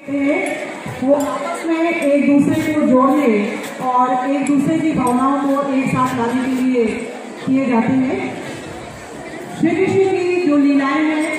वो आपस में एक दूसरे को जोड़ने और एक दूसरे की भावनाओं को एक साथ लाने के लिए किए जाते हैं। श्री कृष्ण की जो लीलाएं हैं,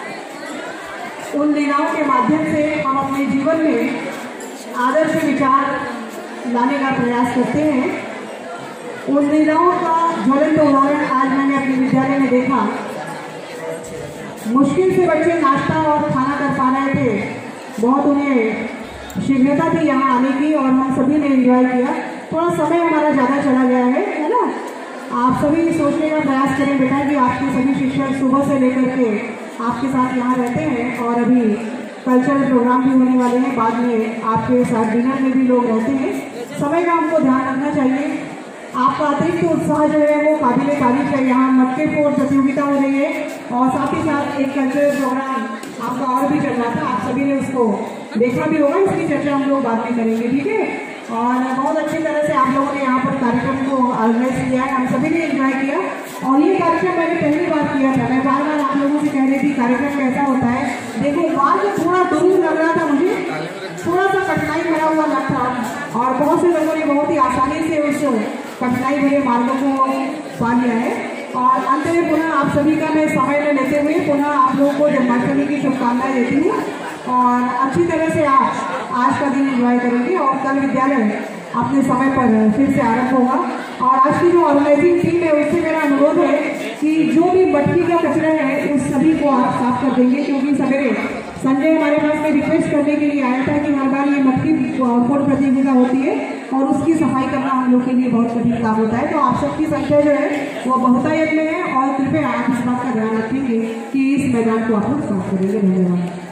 उन लीलाओं के माध्यम से हम अपने जीवन में आदर्श विचार लाने का प्रयास करते हैं। उन लीलाओं का ज्वलंत उदाहरण आज मैंने अपने विद्यालय में देखा। मुश्किल से बच्चे नाश्ता और खाना कर पा रहे थे, बहुत उन्हें शीघ्रता थी यहाँ आने की और हम सभी ने एंजॉय किया। थोड़ा समय हमारा ज़्यादा चला गया है ना। आप सभी सोचने का प्रयास करें बेटा कि आपके सभी शिक्षक सुबह से लेकर के आपके साथ यहाँ रहते हैं और अभी कल्चरल प्रोग्राम भी होने वाले हैं, बाद में आपके साथ डिनर में भी लोग रहते हैं। समय का हमको ध्यान रखना चाहिए। आपका अतिरिक्त उत्साह जो है वो काबिल तारीफ है। यहाँ मटके फोड़ प्रतियोगिता हो रही है और साथ ही साथ एक कल्चरल प्रोग्राम आपका और भी चल रहा था, आप सभी ने उसको देखा भी होगा। इसकी चर्चा हम लोग बाद में करेंगे, ठीक है। और बहुत अच्छी तरह से आप लोगों ने यहाँ पर कार्यक्रम को ऑर्गेनाइज किया है, हम सभी ने एंजॉय किया। और ये कार्यक्रम मैंने पहली बार किया था। मैं बार बार आप लोगों से कह रही थी कार्यक्रम कैसा होता है। देखो बाहर में थोड़ा दूर लग रहा था, मुझे थोड़ा सा कठिनाई भरा हुआ लगता और बहुत से लोगों ने बहुत ही आसानी से उस कठिनाई भरे मार्गों को पा लिया है। और अंत में पुनः आप सभी का मैं समय में लेते हुए पुनः आप लोगों को जन्माष्टमी की शुभकामनाएं देती हूँ और अच्छी तरह से आप आज का दिन एंजॉय करेंगे और कल विद्यालय अपने समय पर फिर से आरंभ होगा। और आज की जो ऑर्गेनाइजिंग टीम है उससे मेरा अनुरोध है कि जो भी मटकी का कचरा है उस सभी को आप साफ कर देंगे, क्योंकि सवेरे संजय हमारे पास में रिक्वेस्ट करने के लिए आया था कि हर बार ये मटकी फोड़ प्रतियोगिता होती है और उसकी सफाई करना हम लोग के लिए बहुत कठिन काम होता है। तो आप सबकी संख्या जो है वो बहुतायत में है और कृपया आप इस बात का ध्यान रखेंगे कि इस मैदान को आप लोग साफ करेंगे। धन्यवाद।